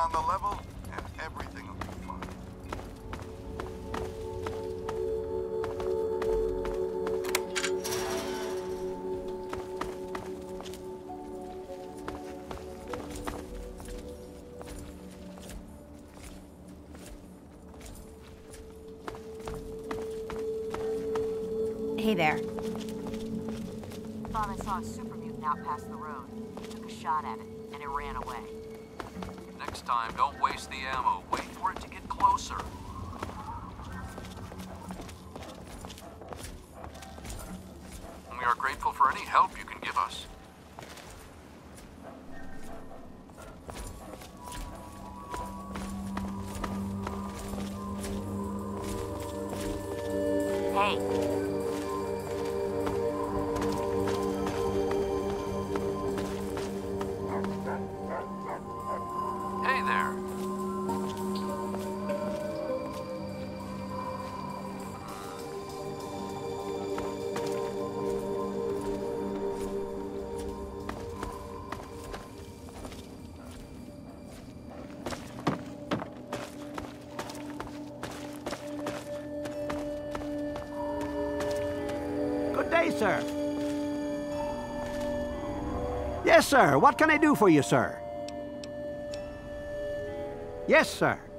on the level, and everything will be fine. Hey there. Thought I saw a super mutant out past the road. Took a shot at it, and it ran away. Next time, don't waste the ammo. Wait for it to get closer. We are grateful for any help you can give us. Hey. Hey there. Good day, sir. Yes, sir. What can I do for you, sir? Yes, sir.